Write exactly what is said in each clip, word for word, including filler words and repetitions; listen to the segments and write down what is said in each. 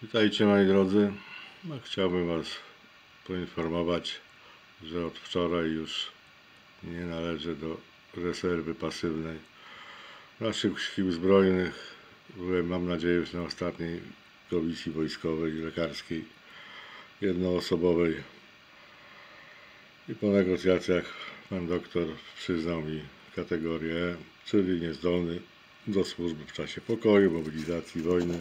Witajcie moi drodzy. No, chciałbym Was poinformować, że od wczoraj już nie należę do rezerwy pasywnej naszych sił zbrojnych. Byłem, mam nadzieję, już na ostatniej komisji wojskowej i lekarskiej jednoosobowej i po negocjacjach pan doktor przyznał mi kategorię E, czyli niezdolny do służby w czasie pokoju, mobilizacji, wojny.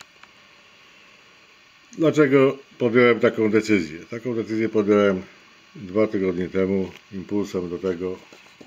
Dlaczego podjąłem taką decyzję? Taką decyzję podjąłem dwa tygodnie temu. Impulsem do tego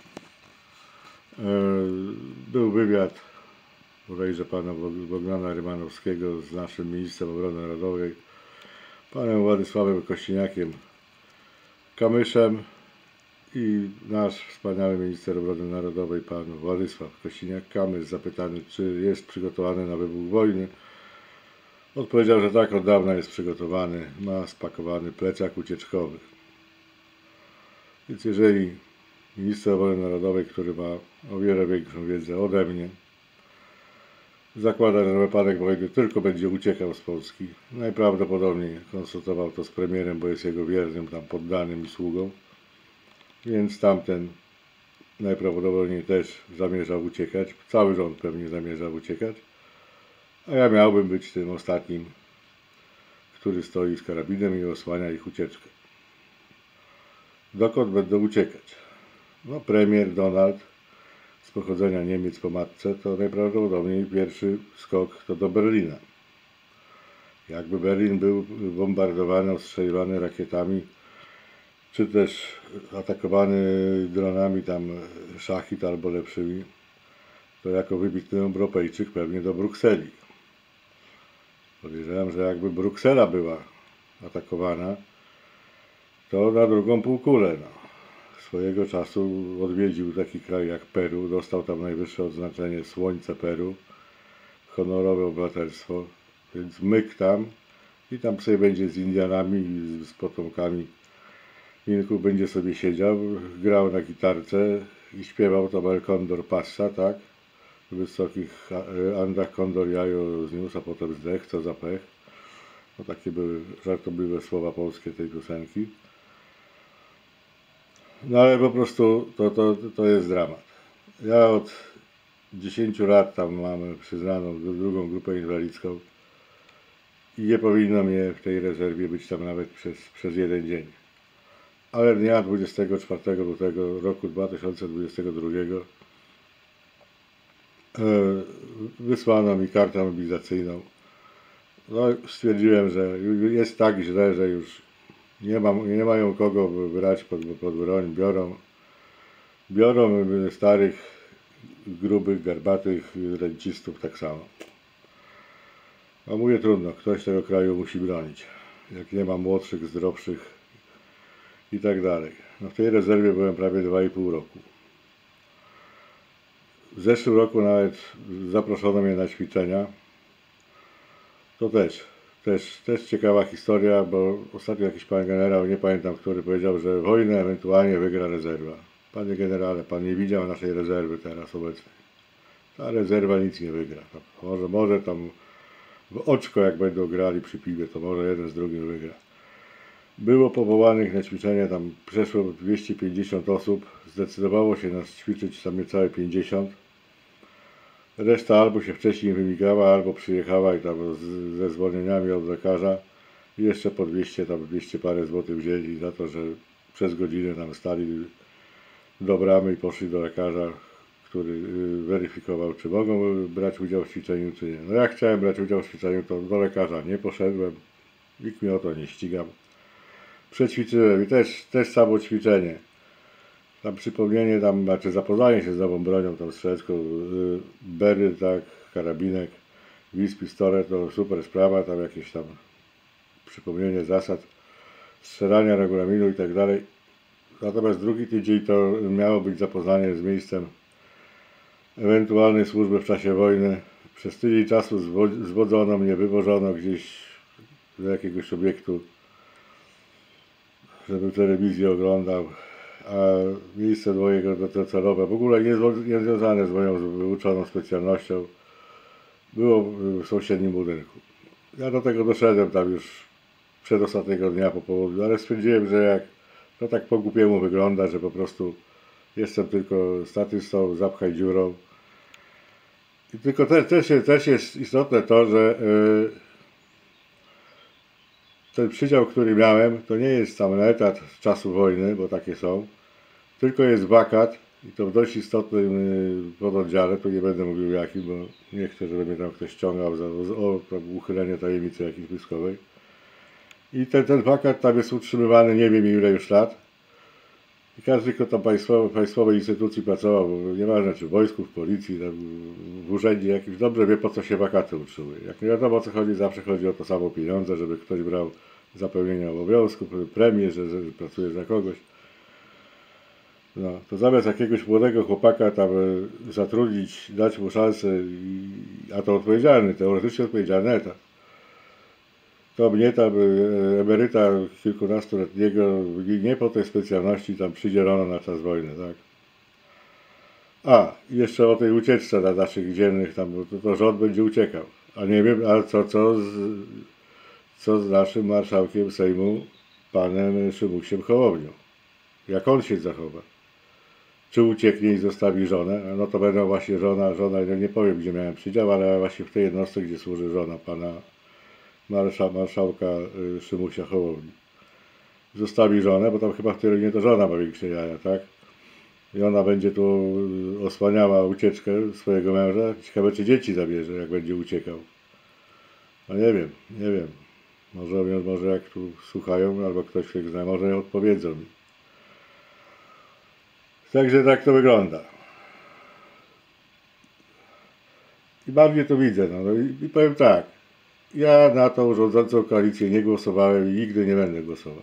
był wywiad bodajże pana Bogdana Rymanowskiego z naszym ministrem obrony narodowej, panem Władysławem Kośniakiem-Kamyszem, i nasz wspaniały minister obrony narodowej, pan Władysław Kośniak-Kamysz, zapytany, czy jest przygotowany na wybuch wojny, odpowiedział, że tak, od dawna jest przygotowany, ma spakowany plecak ucieczkowy. Więc jeżeli minister obrony narodowej, który ma o wiele większą wiedzę ode mnie, zakłada, że na wypadek wojny tylko będzie uciekał z Polski, najprawdopodobniej konsultował to z premierem, bo jest jego wiernym tam poddanym i sługą, więc tamten najprawdopodobniej też zamierzał uciekać, cały rząd pewnie zamierzał uciekać, a ja miałbym być tym ostatnim, który stoi z karabinem i osłania ich ucieczkę. Dokąd będą uciekać? No, premier Donald, z pochodzenia Niemiec po matce, to najprawdopodobniej pierwszy skok to do Berlina. Jakby Berlin był bombardowany, ostrzeliwany rakietami, czy też atakowany dronami tam Szachid albo lepszymi, to jako wybitny Europejczyk pewnie do Brukseli. Podejrzewam, że jakby Bruksela była atakowana, to na drugą półkulę. No. Swojego czasu odwiedził taki kraj jak Peru, dostał tam najwyższe odznaczenie Słońce Peru, honorowe obywatelstwo, więc myk tam i tam sobie będzie z Indianami i z potomkami Inków, będzie sobie siedział, grał na gitarce i śpiewał to El Condor Passa, tak? W wysokich Andach Condor jajo zniósł, a potem zdech, co za pech. No, takie były żartobliwe słowa polskie tej piosenki. No ale po prostu to, to, to jest dramat. Ja od dziesięciu lat tam mamy przyznaną drugą grupę inwalidzką i nie powinno mnie w tej rezerwie być tam nawet przez, przez jeden dzień. Ale dnia dwudziestego czwartego lutego roku dwa tysiące dwudziestego drugiego wysłano mi kartę mobilizacyjną. No, stwierdziłem, że jest tak źle, że już nie, mam, nie mają kogo brać pod, pod broń. Biorą, biorą starych, grubych, garbatych rencistów tak samo. A mówię, trudno, ktoś tego kraju musi bronić. Jak nie ma młodszych, zdrowszych i tak dalej. No, w tej rezerwie byłem prawie dwa i pół roku. W zeszłym roku nawet zaproszono mnie na ćwiczenia. To też, też, też ciekawa historia, bo ostatnio jakiś pan generał, nie pamiętam który, powiedział, że wojnę ewentualnie wygra rezerwa. Panie generale, pan nie widział naszej rezerwy teraz obecnej. Ta rezerwa nic nie wygra. Może, może tam w oczko, jak będą grali przy piwie, to może jeden z drugim wygra. Było powołanych na ćwiczenia, tam przeszło dwieście pięćdziesiąt osób, zdecydowało się nas ćwiczyć tam niecałe pięćdziesiąt. Reszta albo się wcześniej wymigała, albo przyjechała i tam z, ze zwolnieniami od lekarza. I jeszcze po dwieście, tam dwieście parę złotych wzięli za to, że przez godzinę tam stali do bramy i poszli do lekarza, który weryfikował, czy mogą brać udział w ćwiczeniu, czy nie. No jak chciałem brać udział w ćwiczeniu, to do lekarza nie poszedłem. Nikt mnie o to nie ścigał. Przećwiczyłem i też, też samo ćwiczenie. Tam przypomnienie, tam, znaczy zapoznanie się z nową bronią, tam strzelecką, yy, bery, tak, karabinek, wiz, pistolet, to super sprawa, tam jakieś tam przypomnienie zasad strzelania, regulaminu i tak dalej. Natomiast drugi tydzień to miało być zapoznanie z miejscem ewentualnej służby w czasie wojny. Przez tydzień czasu zwodzono mnie, wywożono gdzieś do jakiegoś obiektu, żebym telewizję oglądał, a miejsce mojego docelowe, w ogóle nie, nie związane z moją wyuczoną specjalnością, było w sąsiednim budynku. ja do tego doszedłem tam już przedostatniego dnia po południu, ale stwierdziłem, że jak to tak po głupiemu wygląda, że po prostu jestem tylko statystą, zapchaj dziurą. I tylko te, też, jest, też jest istotne to, że yy, ten przydział, który miałem, to nie jest sam etat z czasu wojny, bo takie są, tylko jest wakat i to w dość istotnym yy, pododdziale, tu nie będę mówił jakim, bo nie chcę, żeby mnie tam ktoś ściągał za o, tam uchylenie tajemnicy jakiejś wojskowej. I ten, ten wakat tam jest utrzymywany nie wiem ile już lat. I każdy, kto tam państwowy, państwowej instytucji pracował, bo nieważne czy w wojsku, w policji, w urzędzie jakimś, dobrze wie po co się wakaty utrzymuje. Jak nie wiadomo o co chodzi, zawsze chodzi o to samo pieniądze, żeby ktoś brał zapełnienie obowiązków, premię, że, że pracuje za kogoś. No, to zamiast jakiegoś młodego chłopaka tam zatrudnić, dać mu szansę, i, a to odpowiedzialny, teoretycznie odpowiedzialny etat. To mnie tam emeryta kilkunastoletniego nie po tej specjalności tam przydzielono na czas wojny, tak? A, jeszcze o tej ucieczce na naszych dziennych tam, bo to, to rząd będzie uciekał. A nie wiem, a co, co, z, co z naszym marszałkiem Sejmu, panem Szymusiem Hołownią? Jak on się zachowa? Czy ucieknie i zostawi żonę? No to będą właśnie żona, żona, nie powiem gdzie miałem przydział, ale właśnie w tej jednostce, gdzie służy żona pana Marsza, marszałka y, Szymusia Hołowni. Zostawi żonę, bo tam chyba w terenie to żona ma większe jaja, tak? I ona będzie tu osłaniała ucieczkę swojego męża. Ciekawe, czy dzieci zabierze, jak będzie uciekał. No nie wiem, nie wiem. Może, może jak tu słuchają, albo ktoś się zna, może odpowiedzą mi. Także tak to wygląda. I bardziej to widzę, no, no i, i powiem tak. Ja na tą rządzącą koalicję nie głosowałem i nigdy nie będę głosował.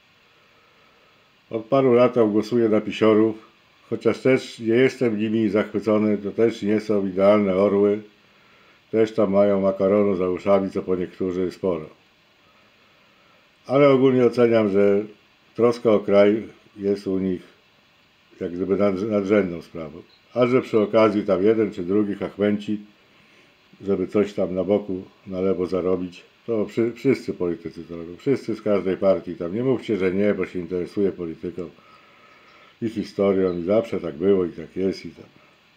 Od paru lat głosuję na pisiorów, chociaż też nie jestem nimi zachwycony, to też nie są idealne orły. Też tam mają makaronu za uszami, co po niektórzy sporo. Ale ogólnie oceniam, że troska o kraj jest u nich jak gdyby nadrzędną sprawą. A że przy okazji tam jeden czy drugi chachmęci, żeby coś tam na boku, na lewo zarobić, to przy, wszyscy politycy to robią. Wszyscy z każdej partii tam. Nie mówcie, że nie, bo się interesuje polityką i historią i zawsze tak było i tak jest i tak.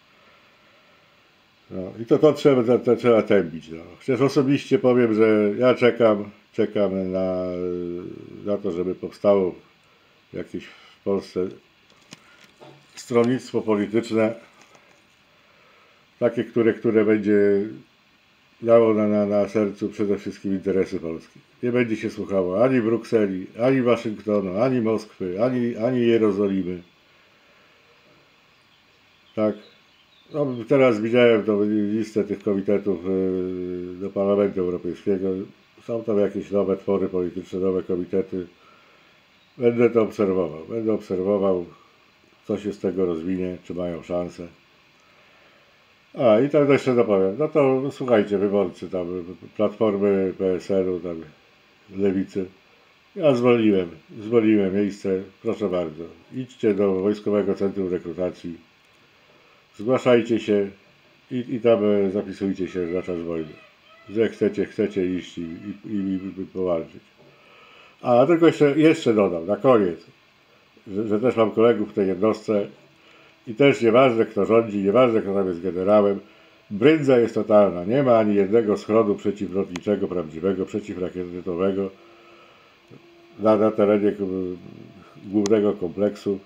No, i to, to, trzeba, to, to trzeba tępić. No. Chociaż osobiście powiem, że ja czekam, czekam na, na to, żeby powstało jakieś w Polsce stronnictwo polityczne, takie, które, które będzie dało na, na, na sercu przede wszystkim interesy Polski. Nie będzie się słuchało ani Brukseli, ani Waszyngtonu, ani Moskwy, ani, ani Jerozolimy. Tak. No, teraz widziałem tą listę tych komitetów do Parlamentu Europejskiego. Są tam jakieś nowe twory polityczne, nowe komitety. Będę to obserwował. Będę obserwował, co się z tego rozwinie, czy mają szansę. A i tak jeszcze dopowiem. No to no, słuchajcie, wyborcy tam Platformy, P S L-u, tam Lewicy. Ja zwolniłem, zwolniłem miejsce, proszę bardzo. Idźcie do Wojskowego Centrum Rekrutacji. Zgłaszajcie się i, i tam zapisujcie się na czas wojny. Że chcecie, chcecie iść i, i, i, i powalczyć. A tylko jeszcze, jeszcze dodam, na koniec, że, że też mam kolegów w tej jednostce i też nieważne kto rządzi, nieważne kto tam jest generałem, bryndza jest totalna. Nie ma ani jednego schronu przeciwlotniczego, prawdziwego, przeciwrakietowego na, na terenie głównego kompleksu.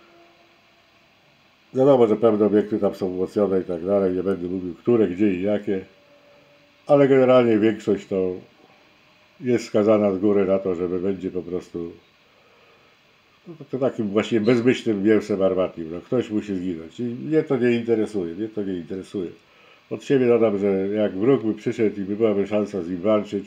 Wiadomo, że pewne obiekty tam są umocnione i tak dalej, nie będę mówił które, gdzie i jakie, ale generalnie większość to jest skazana z góry na to, żeby będzie po prostu no, to takim właśnie bezmyślnym mięsem armatnim. No, ktoś musi zginąć i mnie to nie interesuje, mnie to nie interesuje. Od siebie dodam, że jak wróg by przyszedł i by byłaby szansa z nim walczyć,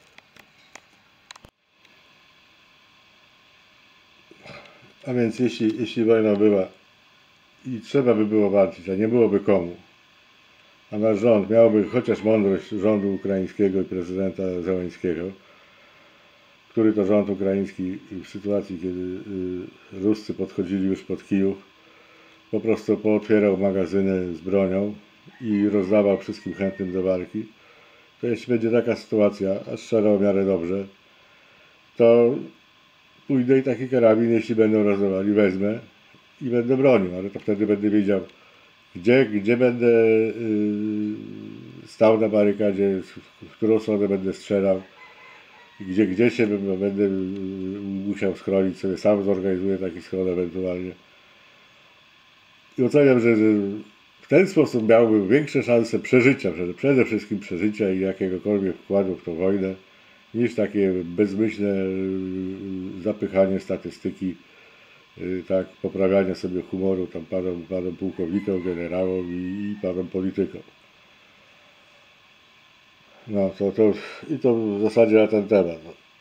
a więc jeśli, jeśli wojna była i trzeba by było walczyć, a nie byłoby komu, a nasz rząd miałby chociaż mądrość rządu ukraińskiego i prezydenta Zełenskiego, który to rząd ukraiński w sytuacji, kiedy Ruscy podchodzili już pod Kijów, po prostu pootwierał magazyny z bronią i rozdawał wszystkim chętnym do walki to jeśli będzie taka sytuacja, a strzelą w miarę dobrze, to pójdę i taki karabin, jeśli będą rozdawali, wezmę i będę bronił, ale to wtedy będę wiedział, gdzie, gdzie będę yy, stał na barykadzie, w którą stronę będę strzelał, gdzie, gdzie się będę yy, musiał schronić, sobie sam zorganizuję taki schron ewentualnie. I oceniam, że, że w ten sposób miałbym większe szanse przeżycia, przede wszystkim przeżycia i jakiegokolwiek wkładu w tą wojnę, niż takie bezmyślne zapychanie statystyki, tak, poprawianie sobie humoru tam panom, panom pułkownikom, generałom i, i panom politykom. No to, to i to w zasadzie na ten temat.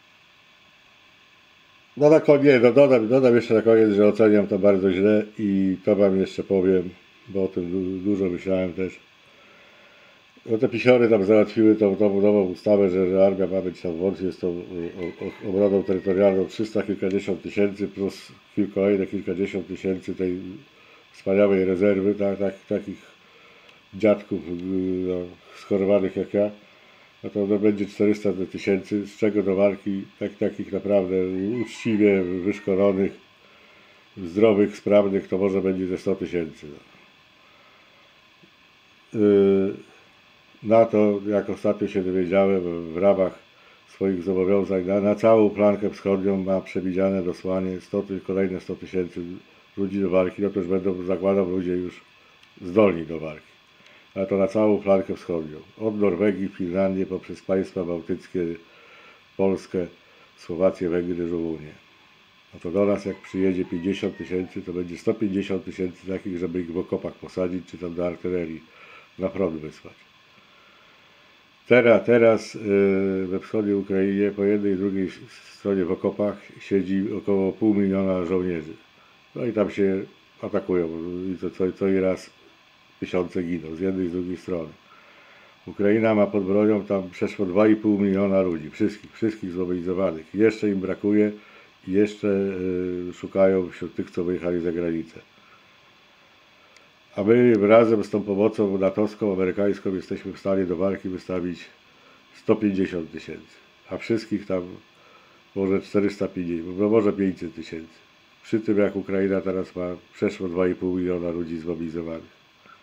No na koniec, no dodam, dodam jeszcze na koniec, że oceniam to bardzo źle i to wam jeszcze powiem, bo o tym du dużo myślałem też. No te pisiory tam załatwiły tą, tą nową ustawę, że, że armia ma być tam włącznie z tą obroną terytorialną trzysta kilkadziesiąt tysięcy plus kolejne kilkadziesiąt tysięcy tej wspaniałej rezerwy, tak, tak, takich dziadków no, schorowanych jak ja. No to no, będzie czterysta tysięcy, z czego do walki tak, takich naprawdę uczciwie wyszkolonych, zdrowych, sprawnych, to może będzie ze sto tysięcy. No. Yy, na to, jak ostatnio się dowiedziałem, w ramach swoich zobowiązań na, na całą flankę wschodnią ma przewidziane dosłanie sto, kolejne sto tysięcy ludzi do walki, no to już będą, zakładam, ludzie już zdolni do walki. Ale to na całą flankę wschodnią. Od Norwegii, Finlandii, poprzez państwa bałtyckie, Polskę, Słowację, Węgry, Rumunię. No to do nas jak przyjedzie pięćdziesiąt tysięcy, to będzie sto pięćdziesiąt tysięcy takich, żeby ich w okopach posadzić, czy tam do artylerii na front wysłać. Teraz, teraz yy, we wschodniej Ukrainie po jednej i drugiej stronie w okopach siedzi około pół miliona żołnierzy. No i tam się atakują i to co, co i raz tysiące giną z jednej i z drugiej strony. Ukraina ma pod bronią tam przeszło dwa i pół miliona ludzi, wszystkich, wszystkich zmobilizowanych. Jeszcze im brakuje i jeszcze yy, szukają wśród tych, co wyjechali za granicę. A my razem z tą pomocą natowską, amerykańską jesteśmy w stanie do walki wystawić sto pięćdziesiąt tysięcy, a wszystkich tam może czterysta pięćdziesiąt, no może pięćset tysięcy. Przy tym jak Ukraina teraz ma przeszło dwa i pół miliona ludzi zmobilizowanych.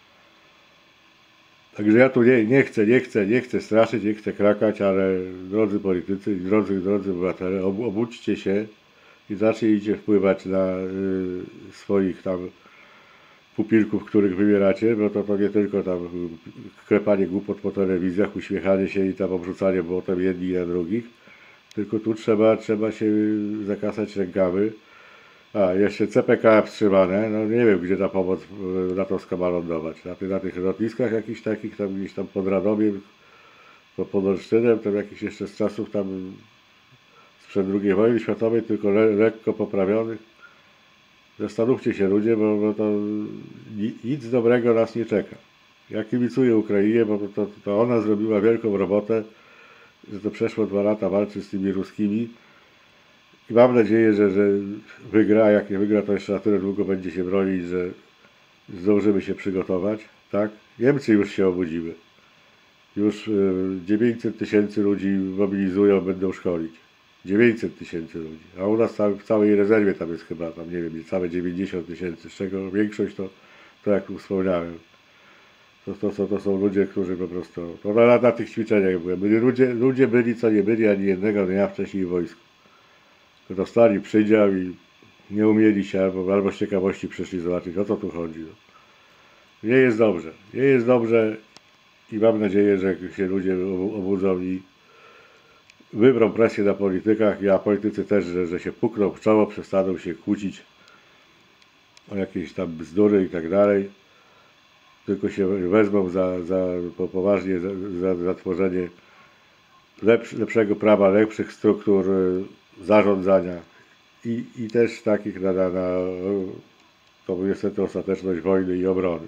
Także ja tu nie, nie chcę, nie chcę, nie chcę straszyć, nie chcę krakać, ale drodzy politycy, drodzy, drodzy obywatele, ob, obudźcie się i zacznijcie wpływać na y, swoich tam pupilków, których wybieracie, bo to, to nie tylko tam klepanie głupot po telewizjach, uśmiechanie się i tam obrzucanie błotem jedni na drugich, tylko tu trzeba, trzeba się zakasać rękawy. A, jeszcze C P K wstrzymane, no nie wiem, gdzie ta pomoc natowska ma lądować. Na, ty, na tych lotniskach jakichś takich, tam gdzieś tam pod Radomiem, pod Olsztynem, tam jakichś jeszcze z czasów tam sprzed drugiej wojny światowej, tylko le, lekko poprawionych. Zastanówcie się ludzie, bo, bo to nic dobrego nas nie czeka. Ja kibicuję Ukrainie, bo to, to ona zrobiła wielką robotę, że to przeszło dwa lata walczy z tymi ruskimi. I mam nadzieję, że, że wygra, a jak nie wygra, to jeszcze na tyle długo będzie się bronić, że zdążymy się przygotować. Tak? Niemcy już się obudziły. Już dziewięćset tysięcy ludzi mobilizują, będą szkolić. dziewięćset tysięcy ludzi. A u nas w całej rezerwie tam jest chyba, tam nie wiem, całe dziewięćdziesiąt tysięcy, z czego większość to, to jak tu wspomniałem. To, to, to, to są ludzie, którzy po prostu, to na, na tych ćwiczeniach byłem. Byli ludzie, ludzie byli, co nie byli ani jednego dnia wcześniej w wojsku. Dostali przydział i nie umieli się, albo, albo z ciekawości przyszli zobaczyć, o co tu chodzi. No. Nie jest dobrze. Nie jest dobrze i mam nadzieję, że się ludzie obudzą i wybrą presję na politykach, a politycy też, że, że się pukną w czoło, przestaną się kłócić o jakieś tam bzdury i tak dalej. Tylko się wezmą za, za po, poważnie za, za, za tworzenie lepsz, lepszego prawa, lepszych struktur zarządzania i, i też takich na, na, na tą niestety ostateczność wojny i obrony.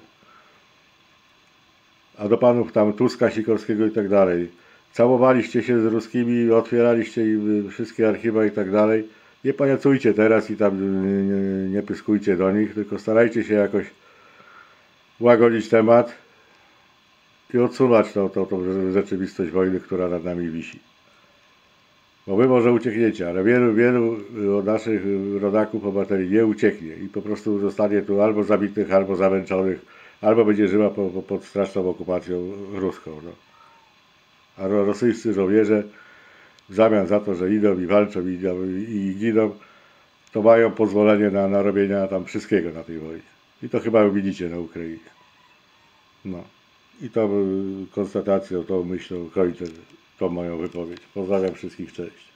A do panów tam Tuska, Sikorskiego i tak dalej. Całowaliście się z ruskimi, otwieraliście im wszystkie archiwa i tak dalej. Nie paniacujcie teraz i tam nie, nie, nie pyskujcie do nich, tylko starajcie się jakoś łagodzić temat. i odsuwać tą, tą, tą rzeczywistość wojny, która nad nami wisi. Bo wy może uciekniecie, ale wielu, wielu naszych rodaków, obywateli nie ucieknie i po prostu zostanie tu albo zabitych, albo zamęczonych, albo będzie żyła po, po, pod straszną okupacją ruską. No. A rosyjscy żołnierze w zamian za to, że idą i walczą i, idą, i giną, to mają pozwolenie na, na robienia tam wszystkiego na tej wojnie. I to chyba widzicie na Ukrainie. No. I tą konstatacją, tą myślą kończę tą moją wypowiedź. Pozdrawiam wszystkich, cześć.